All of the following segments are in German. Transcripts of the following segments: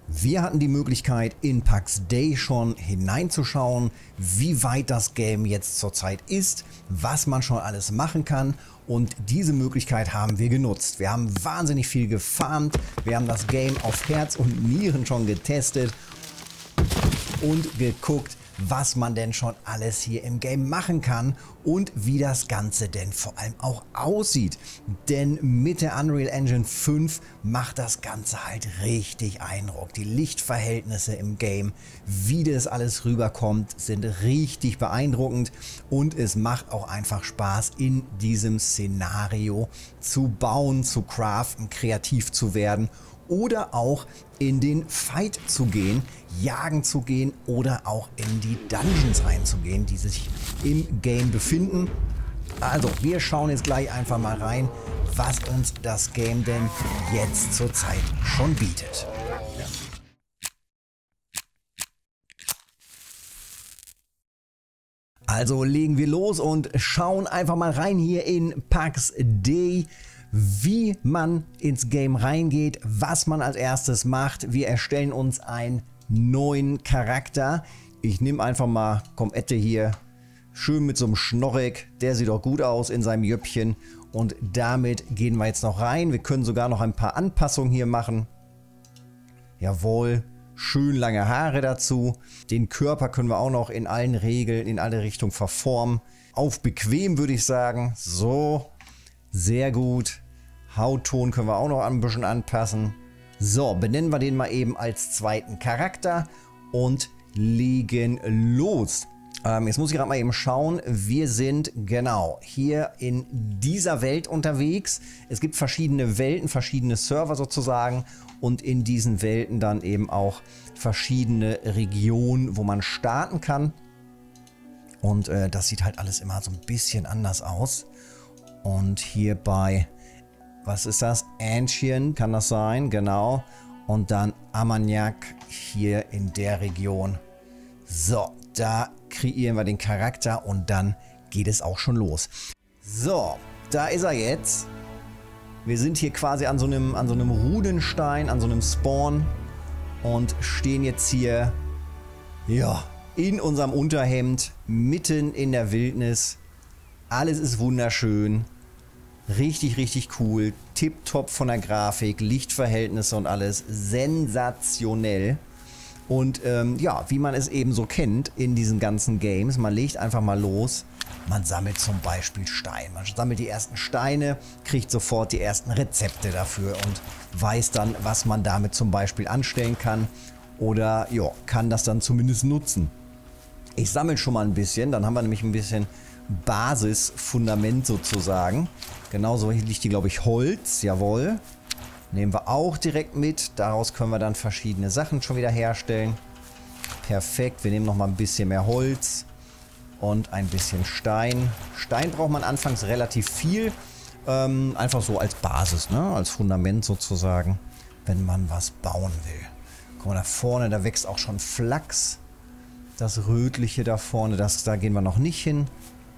Wir hatten die Möglichkeit, in PAX Day schon hineinzuschauen, wie weit das Game jetzt zurzeit ist, was man schon alles machen kann, und diese Möglichkeit haben wir genutzt. Wir haben wahnsinnig viel gefarmt, wir haben das Game auf Herz und Nieren schon getestet und geguckt, was man denn schon alles hier im Game machen kann und wie das Ganze denn vor allem auch aussieht. Denn mit der Unreal Engine 5 macht das Ganze halt richtig Eindruck. Die Lichtverhältnisse im Game, wie das alles rüberkommt, sind richtig beeindruckend und es macht auch einfach Spaß, in diesem Szenario zu bauen, zu craften, kreativ zu werden oder auch in den Fight zu gehen, jagen zu gehen oder auch in die Dungeons einzugehen, die sich im Game befinden. Also, wir schauen jetzt gleich einfach mal rein, was uns das Game denn jetzt zurzeit schon bietet. Also legen wir los und schauen einfach mal rein hier in PAX Day, wie man ins Game reingeht, was man als erstes macht. Wir erstellen uns einen neuen Charakter. Ich nehme einfach mal Comette hier, schön mit so einem Schnorrik, der sieht doch gut aus in seinem Jöppchen, und damit gehen wir jetzt noch rein. Wir können sogar noch ein paar Anpassungen hier machen. Jawohl, schön lange Haare dazu. Den Körper können wir auch noch in allen Regeln, in alle Richtungen verformen. Auf bequem würde ich sagen. So. Sehr gut. Hautton können wir auch noch ein bisschen anpassen. So, benennen wir den mal eben als zweiten Charakter und legen los. Jetzt muss ich gerade mal eben schauen. Wir sind genau hier in dieser Welt unterwegs. Es gibt verschiedene Welten, verschiedene Server sozusagen, und in diesen Welten dann eben auch verschiedene Regionen, wo man starten kann. Und das sieht halt alles immer so ein bisschen anders aus. Und hier bei, was ist das? Ancient kann das sein, genau. Und dann Armagnac hier in der Region. So, da kreieren wir den Charakter und dann geht es auch schon los. So, da ist er jetzt. Wir sind hier quasi an so einem Runenstein, an so einem Spawn und stehen jetzt hier, ja, in unserem Unterhemd, mitten in der Wildnis. Alles ist wunderschön. Richtig, richtig cool. Tipptopp von der Grafik, Lichtverhältnisse und alles. Sensationell. Und ja, wie man es eben so kennt in diesen ganzen Games, man legt einfach mal los. Man sammelt zum Beispiel Steine. Man sammelt die ersten Steine, kriegt sofort die ersten Rezepte dafür und weiß dann, was man damit zum Beispiel anstellen kann. Oder ja, kann das dann zumindest nutzen. Ich sammle schon mal ein bisschen, dann haben wir nämlich ein bisschen Basisfundament sozusagen. Genauso liegt hier, glaube ich, Holz. Jawohl. Nehmen wir auch direkt mit. Daraus können wir dann verschiedene Sachen schon wieder herstellen. Perfekt. Wir nehmen noch mal ein bisschen mehr Holz und ein bisschen Stein. Stein braucht man anfangs relativ viel. Einfach so als Basis, ne? Als Fundament sozusagen, wenn man was bauen will. Guck mal, da vorne, da wächst auch schon Flachs. Das Rötliche da vorne, da gehen wir noch nicht hin.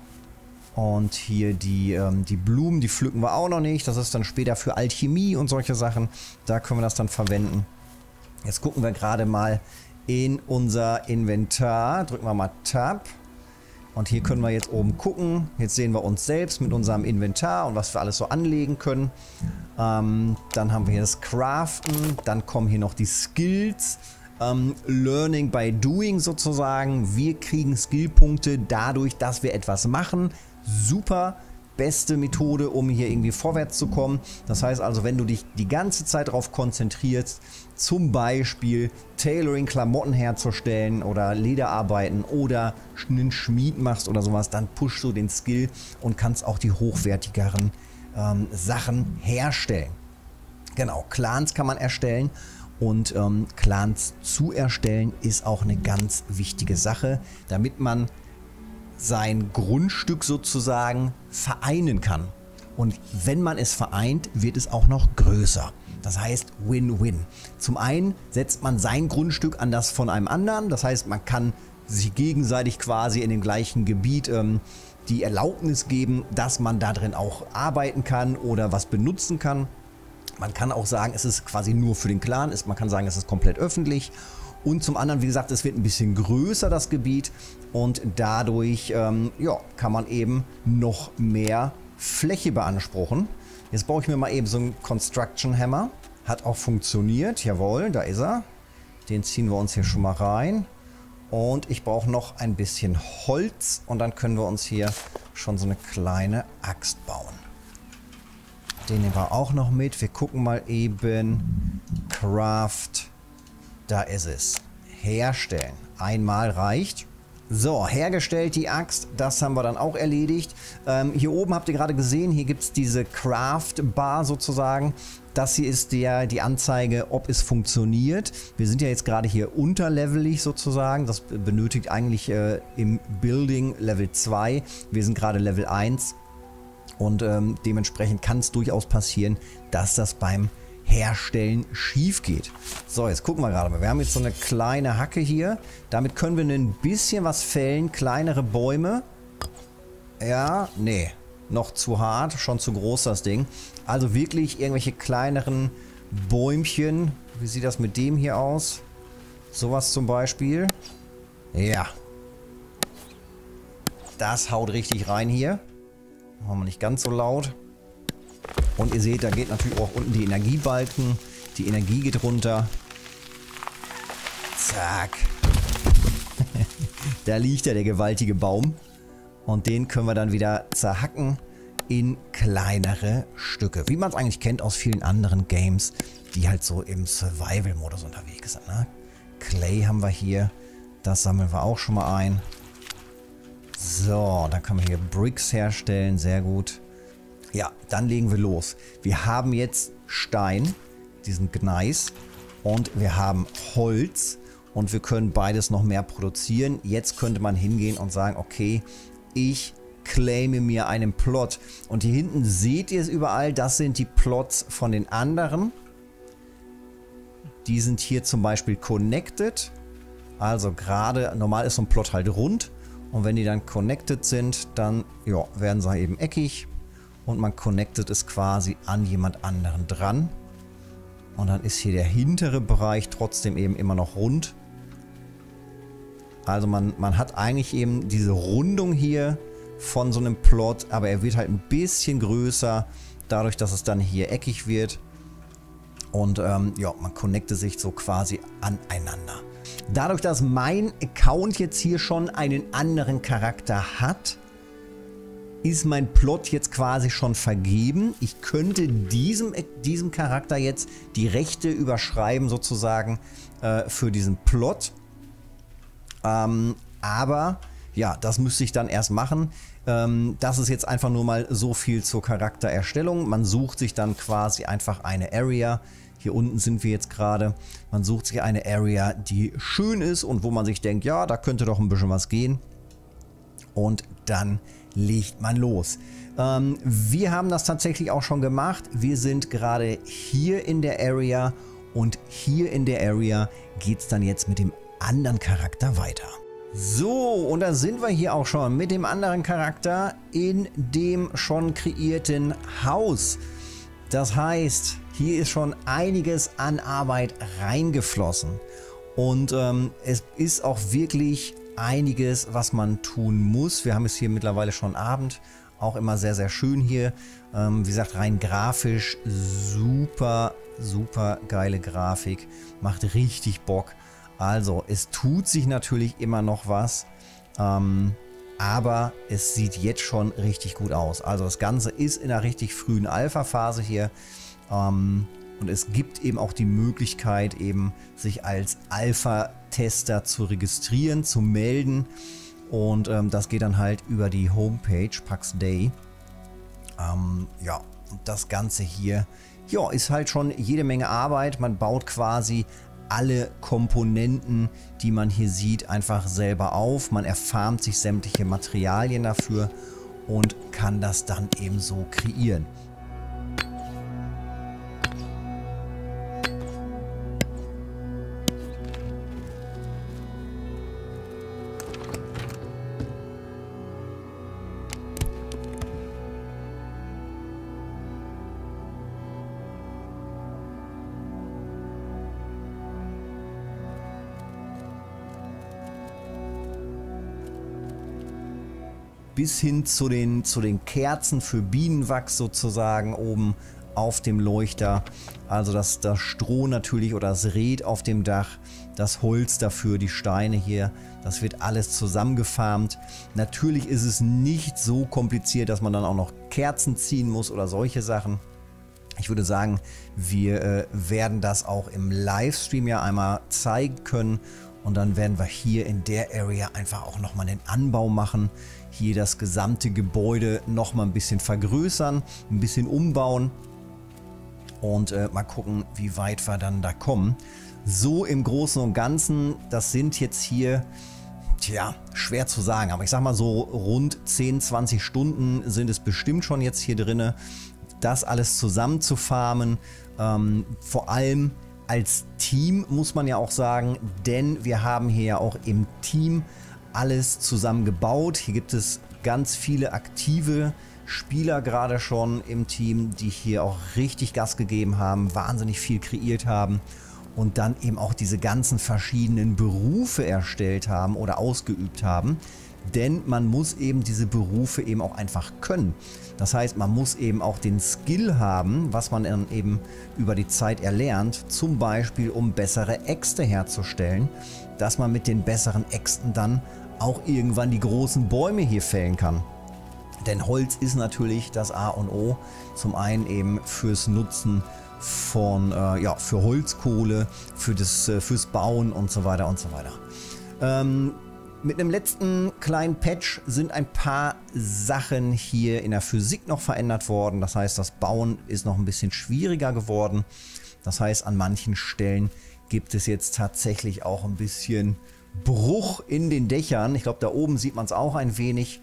Und hier die Blumen, die pflücken wir auch noch nicht. Das ist dann später für Alchemie und solche Sachen. Da können wir das dann verwenden. Jetzt gucken wir gerade mal in unser Inventar. Drücken wir mal Tab. Und hier können wir jetzt oben gucken. Jetzt sehen wir uns selbst mit unserem Inventar und was wir alles so anlegen können. Dann haben wir hier das Craften. Dann kommen hier noch die Skills. Learning by doing sozusagen. Wir kriegen Skillpunkte dadurch, dass wir etwas machen. Super, beste Methode, um hier irgendwie vorwärts zu kommen. Das heißt also, wenn du dich die ganze Zeit darauf konzentrierst, zum Beispiel Tailoring, Klamotten herzustellen oder Lederarbeiten oder einen Schmied machst oder sowas, dann pushst du den Skill und kannst auch die hochwertigeren Sachen herstellen. Genau, Clans kann man erstellen. Und Clans zu erstellen ist auch eine ganz wichtige Sache, damit man sein Grundstück sozusagen vereinen kann. Und wenn man es vereint, wird es auch noch größer. Das heißt Win-Win. Zum einen setzt man sein Grundstück an das von einem anderen. Das heißt, man kann sich gegenseitig quasi in dem gleichen Gebiet die Erlaubnis geben, dass man da drin auch arbeiten kann oder was benutzen kann. Man kann auch sagen, es ist quasi nur für den Clan, man kann sagen, es ist komplett öffentlich. Und zum anderen, wie gesagt, es wird ein bisschen größer, das Gebiet. Und dadurch ja, kann man eben noch mehr Fläche beanspruchen. Jetzt baue ich mir mal eben so einen Construction Hammer. Hat auch funktioniert, jawohl, da ist er. Den ziehen wir uns hier schon mal rein. Und ich brauche noch ein bisschen Holz. Und dann können wir uns hier schon so eine kleine Axt bauen. Den nehmen wir auch noch mit. Wir gucken mal eben. Craft. Da ist es. Herstellen. Einmal reicht. So, hergestellt die Axt. Das haben wir dann auch erledigt. Hier oben habt ihr gerade gesehen, hier gibt es diese Craft Bar sozusagen. Das hier ist die Anzeige, ob es funktioniert. Wir sind ja jetzt gerade hier unterlevelig sozusagen. Das benötigt eigentlich im Building Level 2. Wir sind gerade Level 1. Und dementsprechend kann es durchaus passieren, dass das beim Herstellen schief geht. So, jetzt gucken wir gerade mal. Wir haben jetzt so eine kleine Hacke hier. Damit können wir ein bisschen was fällen. Kleinere Bäume. Ja, nee. Noch zu hart. Schon zu groß das Ding. Also wirklich irgendwelche kleineren Bäumchen. Wie sieht das mit dem hier aus? Sowas zum Beispiel. Ja. Das haut richtig rein hier. Machen wir nicht ganz so laut. Und ihr seht, da geht natürlich auch unten die Energiebalken. Die Energie geht runter. Zack. Da liegt ja der gewaltige Baum. Und den können wir dann wieder zerhacken in kleinere Stücke. Wie man es eigentlich kennt aus vielen anderen Games, die halt so im Survival-Modus unterwegs sind. Ne? Clay haben wir hier. Das sammeln wir auch schon mal ein. So, dann können wir hier Bricks herstellen. Sehr gut. Ja, dann legen wir los. Wir haben jetzt Stein, diesen Gneis, und wir haben Holz und wir können beides noch mehr produzieren. Jetzt könnte man hingehen und sagen, okay, ich claime mir einen Plot. Und hier hinten seht ihr es überall, das sind die Plots von den anderen. Die sind hier zum Beispiel connected. Also gerade, normal ist so ein Plot halt rund. Und wenn die dann connected sind, dann ja, werden sie eben eckig. Und man connectet es quasi an jemand anderen dran. Und dann ist hier der hintere Bereich trotzdem eben immer noch rund. Also man hat eigentlich eben diese Rundung hier von so einem Plot, aber er wird halt ein bisschen größer, dadurch, dass es dann hier eckig wird. Und ja, man connectet sich so quasi aneinander. Dadurch, dass mein Account jetzt hier schon einen anderen Charakter hat, ist mein Plot jetzt quasi schon vergeben. Ich könnte diesem Charakter jetzt die Rechte überschreiben sozusagen für diesen Plot. Aber ja, das müsste ich dann erst machen. Das ist jetzt einfach nur mal so viel zur Charaktererstellung. Man sucht sich dann quasi einfach eine Area. Hier unten sind wir jetzt gerade. Man sucht sich eine Area, die schön ist und wo man sich denkt, ja, da könnte doch ein bisschen was gehen. Und dann legt man los. Wir haben das tatsächlich auch schon gemacht. Wir sind gerade hier in der Area und hier in der Area geht es dann jetzt mit dem anderen Charakter weiter. So, und da sind wir hier auch schon mit dem anderen Charakter in dem schon kreierten Haus. Das heißt, hier ist schon einiges an Arbeit reingeflossen. Und es ist auch wirklich einiges, was man tun muss. Wir haben es hier mittlerweile schon Abend. Auch immer sehr, sehr schön hier. Wie gesagt, rein grafisch super, super geile Grafik. Macht richtig Bock. Also, es tut sich natürlich immer noch was. Aber es sieht jetzt schon richtig gut aus. Also, das Ganze ist in einer richtig frühen Alpha-Phase hier. Und es gibt eben auch die Möglichkeit, eben sich als Alpha-Tester zu registrieren, zu melden. Und das geht dann halt über die Homepage Pax Day. Ja, und das Ganze hier, ja, ist halt schon jede Menge Arbeit. Man baut quasi alle Komponenten, die man hier sieht, einfach selber auf. Man erfarmt sich sämtliche Materialien dafür und kann das dann eben so kreieren. bis hin zu den Kerzen für Bienenwachs sozusagen oben auf dem Leuchter. Also das Stroh natürlich oder das Red auf dem Dach, das Holz dafür, die Steine hier, das wird alles zusammengefarmt. Natürlich ist es nicht so kompliziert, dass man dann auch noch Kerzen ziehen muss oder solche Sachen. Ich würde sagen, wir werden das auch im Livestream ja einmal zeigen können. Und dann werden wir hier in der Area einfach auch nochmal den Anbau machen. Hier das gesamte Gebäude nochmal ein bisschen vergrößern, ein bisschen umbauen. Und mal gucken, wie weit wir dann da kommen. So im Großen und Ganzen, das sind jetzt hier, tja, schwer zu sagen. Aber ich sag mal so rund 10, 20 Stunden sind es bestimmt schon jetzt hier drin, das alles zusammen zu farmen. Vor allem als Team muss man ja auch sagen, denn wir haben hier ja auch im Team alles zusammen gebaut. Hier gibt es ganz viele aktive Spieler gerade schon im Team, die hier auch richtig Gas gegeben haben, wahnsinnig viel kreiert haben und dann eben auch diese ganzen verschiedenen Berufe erstellt haben oder ausgeübt haben. Denn man muss eben diese Berufe eben auch einfach können. Das heißt, man muss eben auch den Skill haben, was man dann eben über die Zeit erlernt, zum Beispiel um bessere Äxte herzustellen, dass man mit den besseren Äxten dann auch irgendwann die großen Bäume hier fällen kann. Denn Holz ist natürlich das A und O, zum einen eben fürs Nutzen von, für Holzkohle, fürs Bauen und so weiter und so weiter. Mit einem letzten kleinen Patch sind ein paar Sachen hier in der Physik noch verändert worden. Das heißt, das Bauen ist noch ein bisschen schwieriger geworden. Das heißt, an manchen Stellen gibt es jetzt tatsächlich auch ein bisschen Bruch in den Dächern. Ich glaube, da oben sieht man es auch ein wenig.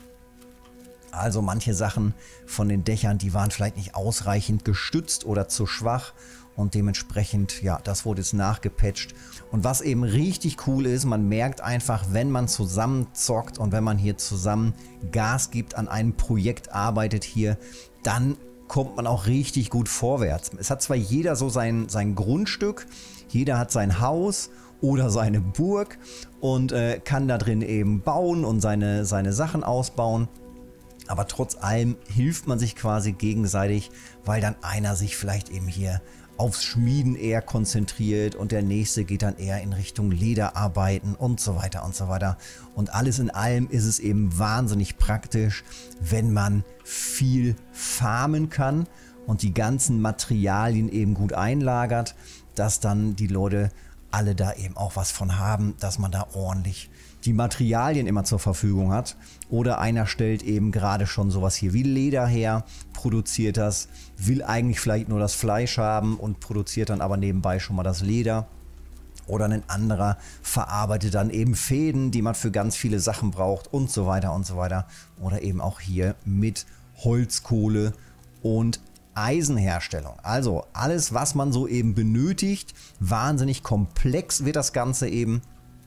Also manche Sachen von den Dächern, die waren vielleicht nicht ausreichend gestützt oder zu schwach. Und dementsprechend, ja, das wurde jetzt nachgepatcht. Und was eben richtig cool ist, man merkt einfach, wenn man zusammen zockt und wenn man hier zusammen Gas gibt, an einem Projekt arbeitet hier, dann kommt man auch richtig gut vorwärts. Es hat zwar jeder so sein Grundstück, jeder hat sein Haus oder seine Burg und kann da drin eben bauen und seine Sachen ausbauen. Aber trotz allem hilft man sich quasi gegenseitig, weil dann einer sich vielleicht eben hier aufs Schmieden eher konzentriert und der nächste geht dann eher in Richtung Lederarbeiten und so weiter und so weiter. Und alles in allem ist es eben wahnsinnig praktisch, wenn man viel farmen kann und die ganzen Materialien eben gut einlagert, dass dann die Leute alle da eben auch was von haben, dass man da ordentlich die Materialien immer zur Verfügung hat. Oder einer stellt eben gerade schon sowas hier wie Leder her, produziert das, will eigentlich vielleicht nur das Fleisch haben und produziert dann aber nebenbei schon mal das Leder. Oder ein anderer verarbeitet dann eben Fäden, die man für ganz viele Sachen braucht und so weiter und so weiter. Oder eben auch hier mit Holzkohle und Eisenherstellung. Also alles, was man so eben benötigt. Wahnsinnig komplex wird das Ganze eben.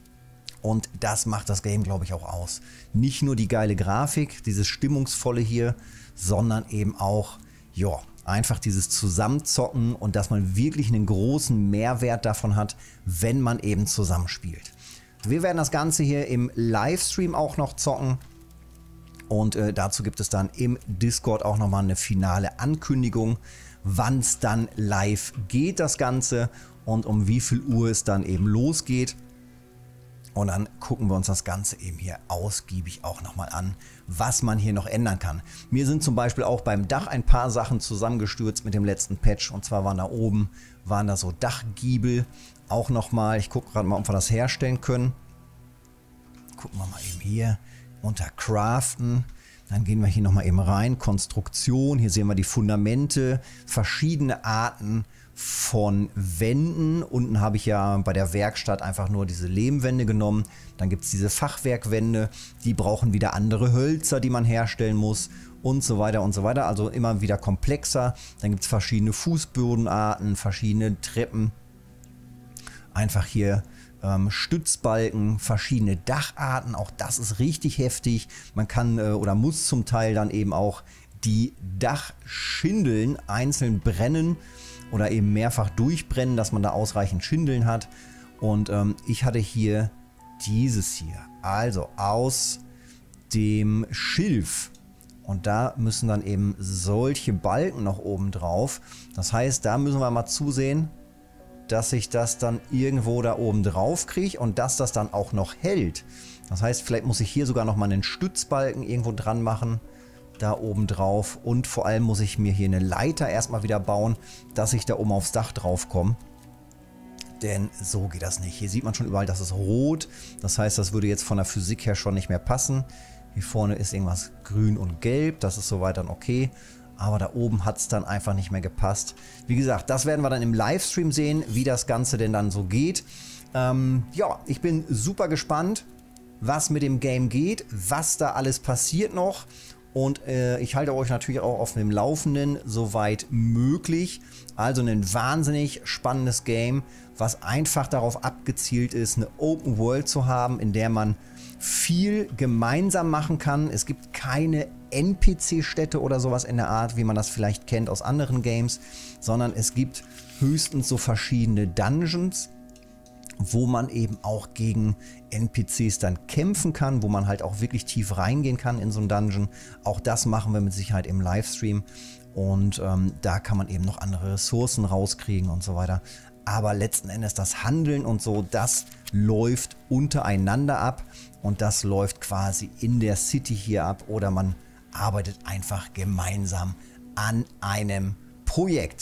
Und das macht das Game, glaube ich, auch aus. Nicht nur die geile Grafik, dieses Stimmungsvolle hier, sondern eben auch, ja, einfach dieses Zusammenzocken und dass man wirklich einen großen Mehrwert davon hat, wenn man eben zusammenspielt. Wir werden das Ganze hier im Livestream auch noch zocken. Und dazu gibt es dann im Discord auch nochmal eine finale Ankündigung, wann es dann live geht, das Ganze, und um wie viel Uhr es dann eben losgeht. Und dann gucken wir uns das Ganze eben hier ausgiebig auch nochmal an, was man hier noch ändern kann. Mir sind zum Beispiel auch beim Dach ein paar Sachen zusammengestürzt mit dem letzten Patch. Und zwar waren da so Dachgiebel auch nochmal. Ich gucke gerade mal, ob wir das herstellen können. Gucken wir mal eben hier unter Craften. Dann gehen wir hier nochmal eben rein. Konstruktion. Hier sehen wir die Fundamente. Verschiedene Arten von Wänden. Unten habe ich ja bei der Werkstatt einfach nur diese Lehmwände genommen. Dann gibt es diese Fachwerkwände. Die brauchen wieder andere Hölzer, die man herstellen muss und so weiter und so weiter. Also immer wieder komplexer. Dann gibt es verschiedene Fußbodenarten, verschiedene Treppen. Einfach hier Stützbalken, verschiedene Dacharten. Auch das ist richtig heftig. Man kann oder muss zum Teil dann eben auch die Dachschindeln einzeln brennen oder eben mehrfach durchbrennen, dass man da ausreichend Schindeln hat. Und ich hatte hier dieses hier, also aus dem Schilf. Und da müssen dann eben solche Balken noch oben drauf. Das heißt, da müssen wir mal zusehen, dass ich das dann irgendwo da oben drauf kriege und dass das dann auch noch hält. Das heißt, vielleicht muss ich hier sogar noch mal einen Stützbalken irgendwo dran machen, da oben drauf. Und vor allem muss ich mir hier eine Leiter erstmal wieder bauen, dass ich da oben aufs Dach drauf komme. Denn so geht das nicht. Hier sieht man schon überall, das ist rot. Das heißt, das würde jetzt von der Physik her schon nicht mehr passen. Hier vorne ist irgendwas grün und gelb. Das ist soweit dann okay. Aber da oben hat es dann einfach nicht mehr gepasst. Wie gesagt, das werden wir dann im Livestream sehen, wie das Ganze denn dann so geht. Ja, ich bin super gespannt, was mit dem Game geht, was da alles passiert noch. Und ich halte euch natürlich auch auf dem Laufenden, soweit möglich. Also ein wahnsinnig spannendes Game, was einfach darauf abgezielt ist, eine Open World zu haben, in der man viel gemeinsam machen kann. Es gibt keine NPC-Städte oder sowas in der Art, wie man das vielleicht kennt aus anderen Games, sondern es gibt höchstens so verschiedene Dungeons, wo man eben auch gegen NPCs dann kämpfen kann, wo man halt auch wirklich tief reingehen kann in so einen Dungeon. Auch das machen wir mit Sicherheit im Livestream und da kann man eben noch andere Ressourcen rauskriegen und so weiter. Aber letzten Endes das Handeln und so, das läuft untereinander ab und das läuft quasi in der City hier ab oder man arbeitet einfach gemeinsam an einem Projekt.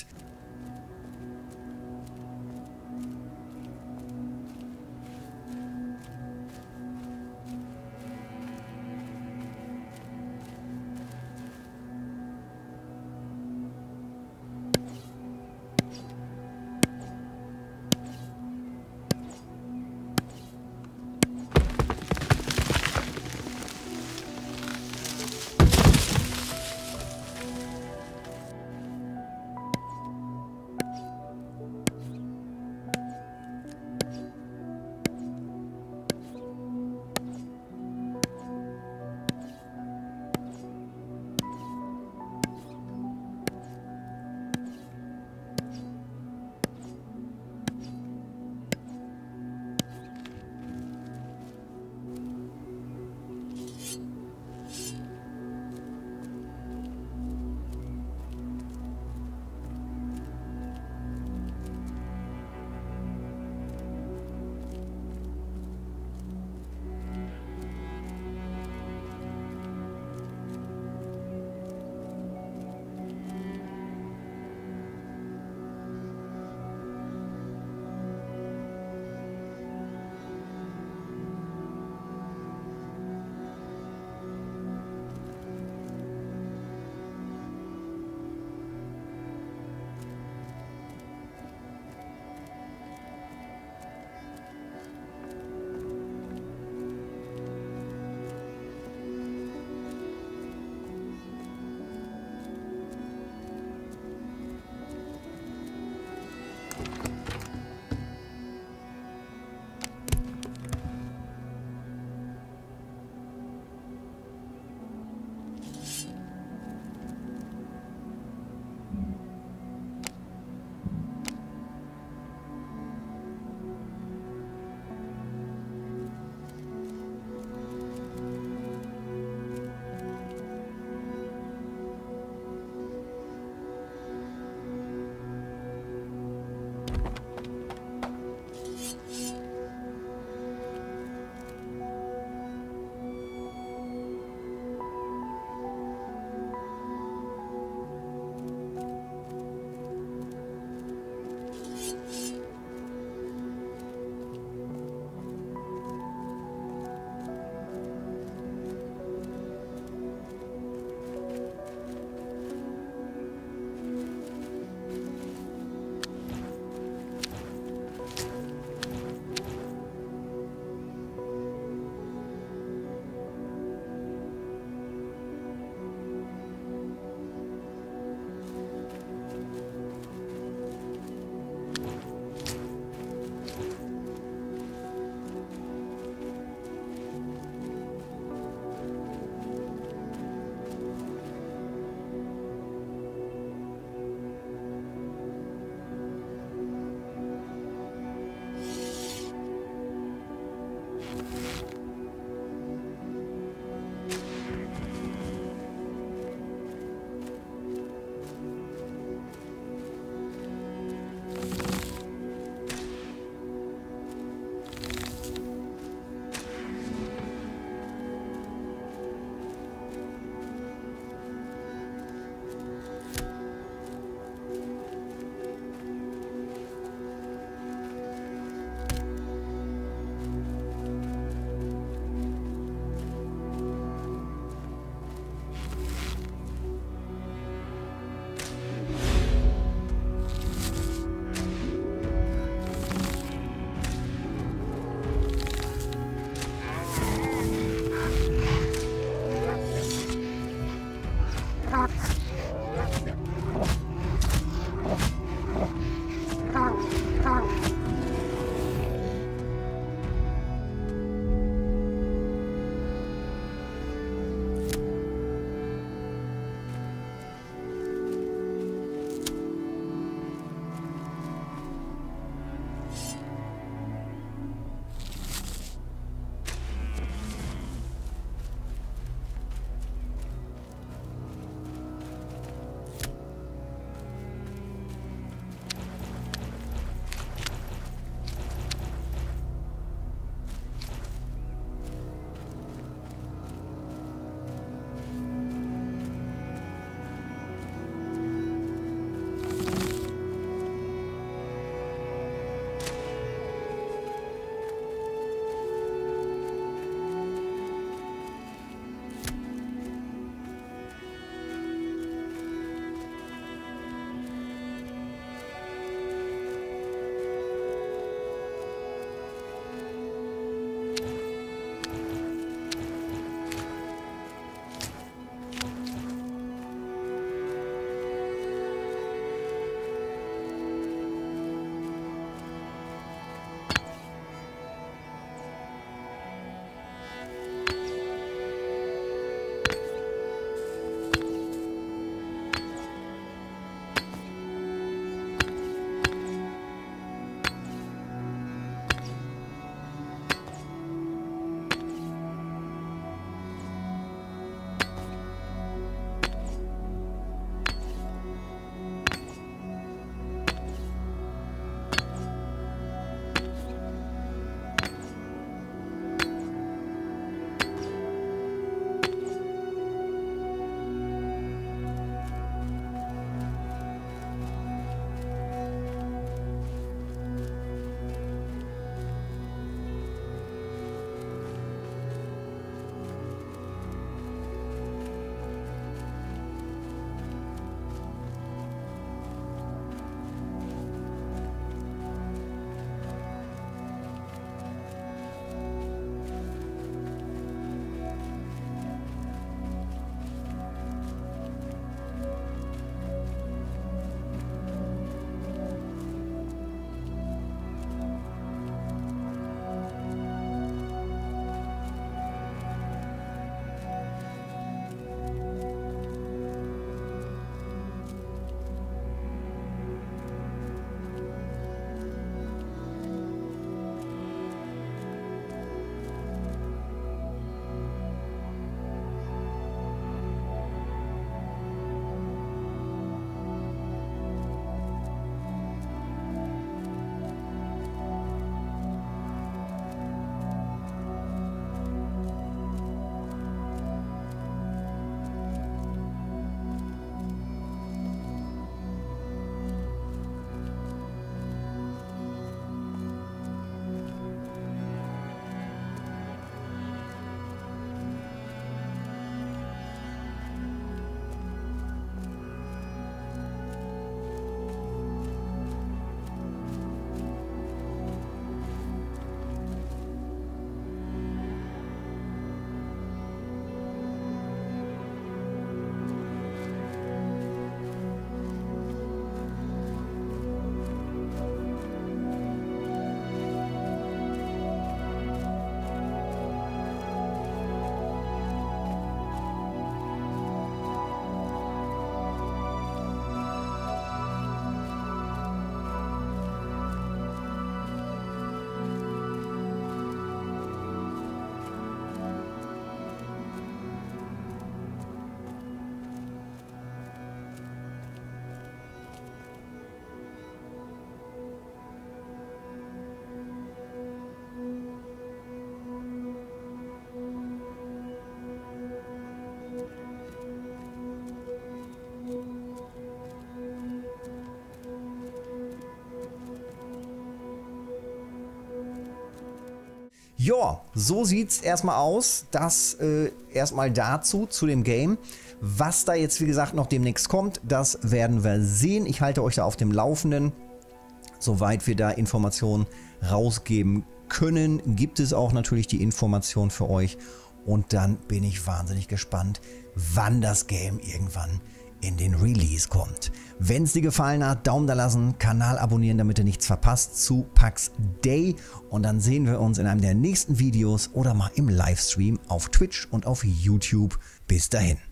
Ja, so sieht es erstmal aus. Das erstmal dazu, zu dem Game. Was da jetzt, wie gesagt, noch demnächst kommt, das werden wir sehen. Ich halte euch da auf dem Laufenden. Soweit wir da Informationen rausgeben können, gibt es auch natürlich die Information für euch. Und dann bin ich wahnsinnig gespannt, wann das Game irgendwann in den Release kommt. Wenn es dir gefallen hat, Daumen da lassen, Kanal abonnieren, damit ihr nichts verpasst zu PAX Day. Und dann sehen wir uns in einem der nächsten Videos oder mal im Livestream auf Twitch und auf YouTube. Bis dahin.